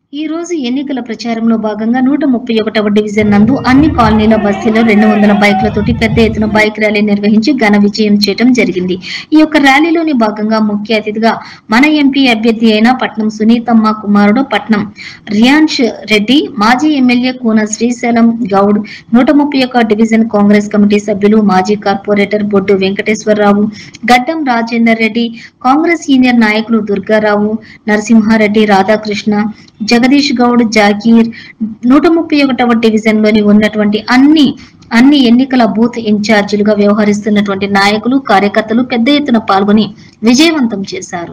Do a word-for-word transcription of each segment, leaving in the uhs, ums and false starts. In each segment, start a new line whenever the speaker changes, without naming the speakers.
ఈ రోజు ఎన్నికల ప్రచారంలో భాగంగా నూట ముప్పై ఒకటవ డివిజన్ నందు అన్ని కాలనీల బస్తీలో రెండు వందల బైక్లతోటి పెద్ద ఎత్తున బైక్ ర్యాలీ నిర్వహించి ఘన విజయం చేయడం జరిగింది. ఈ యొక్క ర్యాలీలోని భాగంగా ముఖ్య అతిథిగా మన ఎంపీ అభ్యర్థి అయిన పట్నం సునీతమ్మ కుమారుడు పట్నం రియాన్ష్ రెడ్డి, మాజీ ఎమ్మెల్యే కూన శ్రీశైలం గౌడ్, నూట ముప్పై ఒక డివిజన్ కాంగ్రెస్ కమిటీ సభ్యులు, మాజీ కార్పొరేటర్ బొడ్డు వెంకటేశ్వరరావు, గడ్డం రాజేందర్ రెడ్డి, కాంగ్రెస్ సీనియర్ నాయకులు దుర్గారావు, నరసింహారెడ్డి, రాధాకృష్ణ, జగదీష్ గౌడ్, జాకీర్, నూట ముప్పై ఒకటవ డివిజన్ లోని ఉన్నటువంటి అన్ని అన్ని ఎన్నికల బూత్ ఇన్ఛార్జీలుగా వ్యవహరిస్తున్నటువంటి నాయకులు, కార్యకర్తలు పెద్ద ఎత్తున పాల్గొని విజయవంతం చేశారు.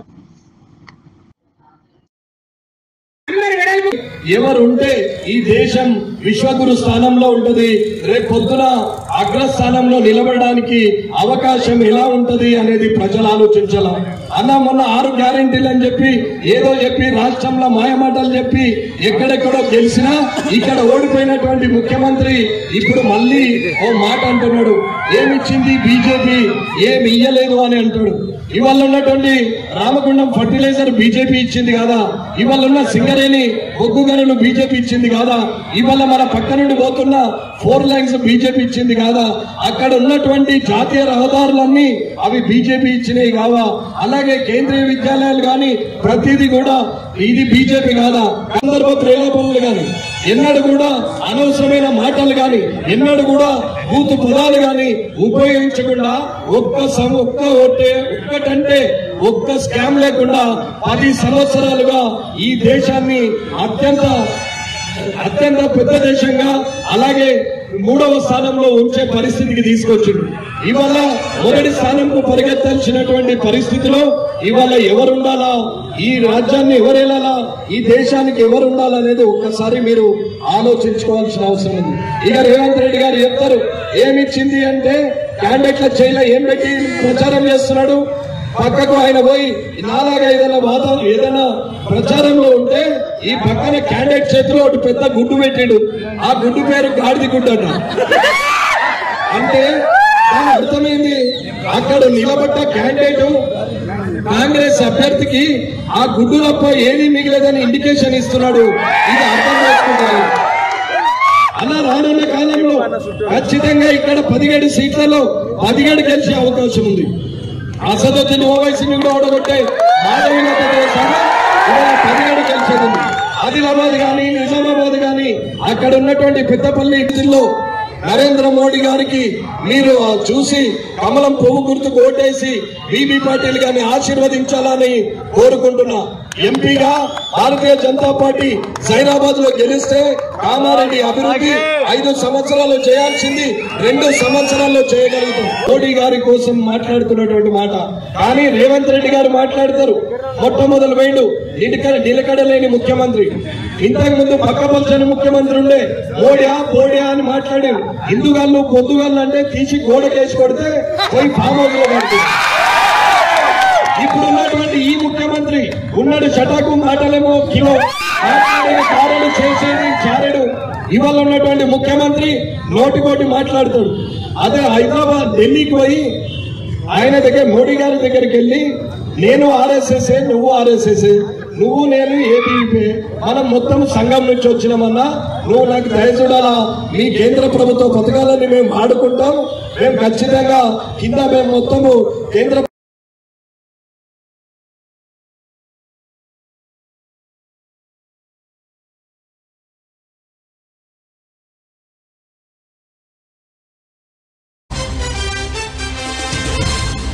ఎవరుంటే ఈ దేశం విశ్వగురు స్థానంలో ఉంటది, రేపు పొద్దున అగ్రస్థానంలో నిలబడడానికి అవకాశం ఎలా ఉంటది అనేది ప్రజలు ఆలోచించాల. అన్న మొన్న ఆరు గ్యారెంటీలు అని చెప్పి ఏదో చెప్పి రాష్ట్రంలో మాయమాటలు చెప్పి ఎక్కడెక్కడో గెలిచినా ఇక్కడ ఓడిపోయినటువంటి ముఖ్యమంత్రి ఇప్పుడు మళ్ళీ ఓ మాట అంటున్నాడు, ఏమిచ్చింది బీజేపీ, ఏమి ఇయ్యలేదు అని అంటాడు. ఇవాళ ఉన్నటువంటి రామగుండం ఫర్టిలైజర్ బీజేపీ ఇచ్చింది కాదా, ఇవాళ ఉన్న సింగరేణి బొగ్గు గనులు బీజేపీ ఇచ్చింది కాదా, ఇవాళ మన పక్క నుండి పోతున్న ఫోర్ లైన్స్ బీజేపీ ఇచ్చింది కాదా, అక్కడ ఉన్నటువంటి జాతీయ రహదారులన్నీ అవి బీజేపీ ఇచ్చినవి కావా, అలాగే కేంద్రీయ విద్యాలయాలు గాని ప్రతిదీ కూడా ఇది బీజేపీ కాదా. సందర్భ ప్రేరేపణలు గాని ఎన్నడూ కూడా అనవసరమైన మాటలు గాని ఎన్నడూ కూడా బూతు పదాలు గాని ఉపయోగించకుండా ఒక్క ఒక్క ఓటే ఒక్కటంటే ఒక్క స్కామ్ లేకుండా పది సంవత్సరాలుగా ఈ దేశాన్ని అత్యంత అత్యంత పెద్ద దేశంగా అలాగే మూడవ స్థానంలో ఉంచే పరిస్థితికి తీసుకొచ్చిండు. ఇవాళ మొదటి స్థానంకు పరిగెత్తాల్సినటువంటి పరిస్థితిలో ఇవాళ ఎవరుండాలా, ఈ రాజ్యాన్ని ఎవరేలాలా, ఈ దేశానికి ఎవరు ఉండాలనేది ఒక్కసారి మీరు ఆలోచించుకోవాల్సిన అవసరం ఉంది. ఇక రేవంత్ రెడ్డి గారు చెప్తారు ఏమిచ్చింది అంటే క్యాండిడేట్ల చేయిలో ఏం పెట్టి ప్రచారం చేస్తున్నాడు. పక్కకు ఆయన పోయి నాలాగా ఏదైనా వాతావరణం ఏదైనా ప్రచారంలో ఉంటే ఈ పక్కన క్యాండిడేట్ చేతిలో ఒకటి పెద్ద గుడ్డు పెట్టాడు, ఆ గుడ్డు పేరు గాడిది గుడ్డు అంట. అంటే దాని అర్థమైంది అక్కడ నిలబడ్డ క్యాండిడేట్ కాంగ్రెస్ అభ్యర్థికి ఆ గుడ్డు తప్ప ఏమీ మిగిలేదని ఇండికేషన్ ఇస్తున్నాడు. ఇది అర్థం చేసుకుంటారు. అలా రానున్న కాలంలో ఖచ్చితంగా ఇక్కడ పదిహేడు సీట్లలో పదిహేడు గెలిచే అవకాశం ఉంది. అసదుద్దీన్ ఓవైసీని కూడా ఓడగొట్టే మాధవీలతో పదిహేడు గెలిచేది ఉంది. ఆదిలాబాద్ గాని నిజామాబాద్ గాని అక్కడ ఉన్నటువంటి పెద్దపల్లి జిల్లాలో నరేంద్ర మోడీ గారికి మీరు చూసి కమలం పువ్వు గుర్తుకు ఓటేసి బీబీ పాటిల్ గారిని ఆశీర్వదించాలని కోరుకుంటున్నా. ఎంపీగా భారతీయ జనతా పార్టీ సైరాబాద్ లో గెలిస్తే కామారెడ్డి అభివృద్ధి ఐదు సంవత్సరాలు చేయాల్సింది రెండు సంవత్సరాల్లో చేయగలుగుతాం. మోడీ గారి కోసం మాట్లాడుతున్నటువంటి మాట కానీ రేవంత్ రెడ్డి గారు మాట్లాడతారు మొట్టమొదలు వేయండు నిలకడ నిలకడలేని ముఖ్యమంత్రి. ఇంతకు ముందు పక్కపల్చని ముఖ్యమంత్రి ఉండే మోడియా పోడియా అని మాట్లాడారు. హిందుగాళ్ళు పొద్దుగాళ్ళు అంటే తీసి గోడకేసి కొడితే పోయి ఫామ్ హౌస్ లో పడుతుంది. ఇప్పుడు ఉన్నటువంటి ఈ ముఖ్యమంత్రి ఉన్నాడు షటాకు మాటలేమో కిలో మాట్లాడే కారడు చేసేది చారెడు. ఇవాళ ఉన్నటువంటి ముఖ్యమంత్రి నోటికోటి మాట్లాడుతాడు. అదే హైదరాబాద్ ఢిల్లీకి పోయి ఆయన దగ్గర మోడీ గారి దగ్గరికి వెళ్ళి నేను ఆర్ఎస్ఎస్ నువ్వు ఆర్ఎస్ఎస్ నువ్వు నేను ఏబీపీ మనం మొత్తం సంఘం నుంచి వచ్చినామన్నా నువ్వు నాకు దయచూడాలా, మీ కేంద్ర ప్రభుత్వ పథకాలని మేము ఆడుకుంటాం, మేము ఖచ్చితంగా కింద మేము మొత్తము కేంద్ర